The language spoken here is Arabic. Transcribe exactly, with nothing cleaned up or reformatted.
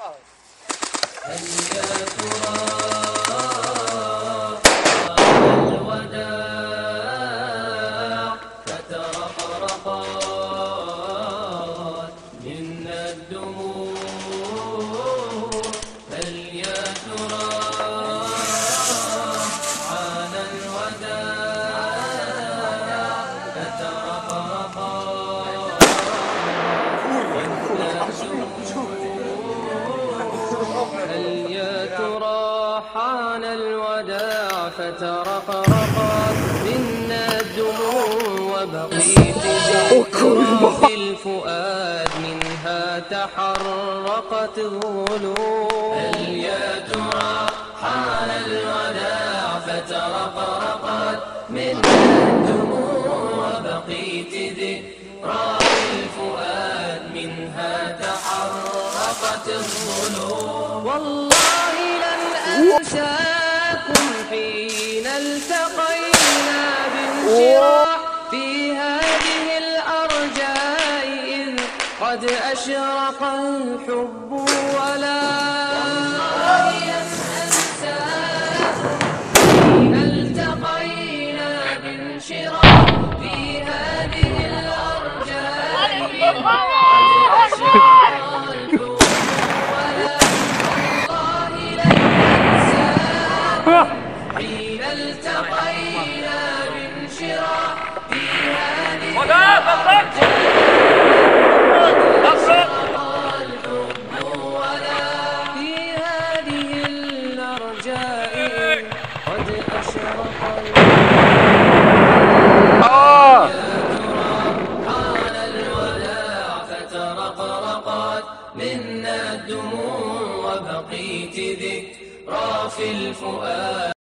هل يا ترى الوداع فترقرقت منا الدموع. هل يا ترى حان الوداع فترقرقت هل يا ترى حان الوداع فترقرقت منا الدموع وبقيت ذكرى في الفؤاد منها تحرقت الضلوع. هل يا ترى حان الوداع فترقرقت منا الدموع وبقيت ذكرى في الفؤاد منها تحرقت الضلوع. والله لن أنساكم حين التقينا بانشراح في هذه الأرجاء إذ قد أشرق الحب ولا. والله لن أنساكم حين التقينا بانشراح في هذه الأرجاء إذ قد أشرق الحب ولا. والله لن أنساكم حين التقينا بانشراح في هذه الأرجاء الحب ولا. في هذه الأرجاء قد أشرق حان الوداع فترقرقت منا الدموع وبقيت ذكرى في الفؤاد.